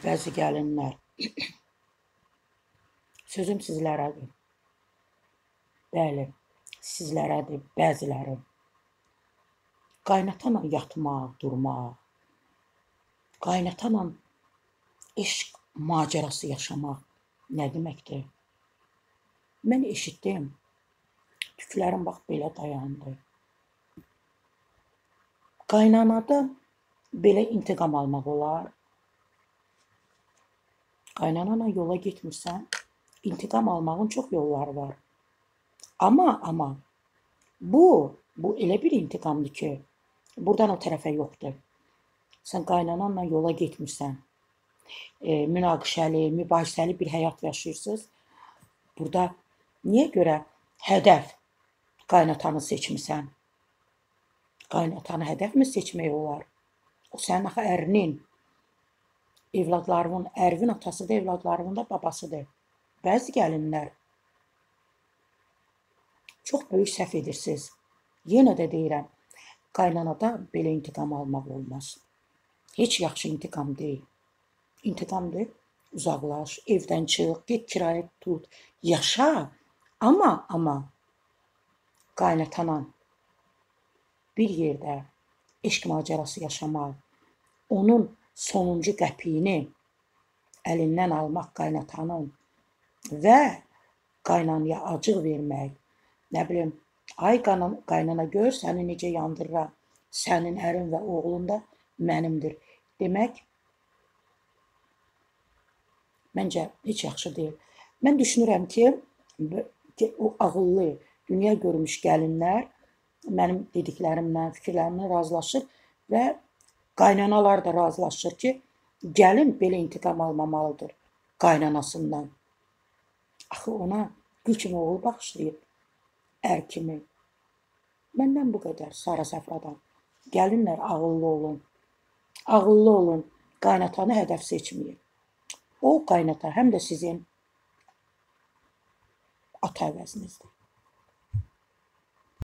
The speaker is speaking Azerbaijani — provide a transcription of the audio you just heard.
Bəzi gəlinlər, sözüm sizlərədir. Bəli, sizlərədir, bəziləri. Qaynatana yatmaq, durmaq, qaynatana eşq macərası yaşamaq nə deməkdir? Mən eşitdim, tüklərim bax belə dayandı. Qaynanada belə intiqam almaq olar. Qaynanana yola getmirsən, intiqam almağın çox yolları var. Amma bu elə bir intiqamdır ki, buradan o tərəfə yoxdur. Sən qaynananla yola getmirsən, münaqişəli, mübahisəli bir həyat yaşayırsınız. Burada niyə görə hədəf qaynatanı seçmirsən? Qaynatanı hədəf mi seçmək olar? O sənin axı ərinin, evladlarının, ərvin atasıdır, evladlarının da babasıdır. Bəzi gəlinlər çox böyük səhv edirsiniz. Yenə də deyirəm, qaynanada belə intiqam almaq olmaz. Heç yaxşı intiqam deyil. İntiqamdır, uzaqlaş, evdən çıx, get kirayə tut, yaşa. Amma qaynatana bir yerdə eşq macərası yaşamaq, onun sonuncu qəpiyini əlindən almaq qaynatanın və qaynanaya acıq vermək, nə bilim, ay qaynana gör səni necə yandırıram, sənin ərin və oğlun da mənimdir demək, məncə heç yaxşı deyil. Mən düşünürəm ki, o ağıllı, dünya görmüş gəlinlər mənim dediklərimlə, fikirlərimlə razılaşır və qaynanalar da razılaşır ki, gəlin belə intiqam almamalıdır qaynanasından. Axı ona gül kimi oğul bağışlayıb, ər kimi. Məndən bu qədər, Sara Səfradan. Gəlinlər ağıllı olun. Ağıllı olun, qaynatanı hədəf seçməyin. O qaynata həm də sizin ata əvəzinizdir.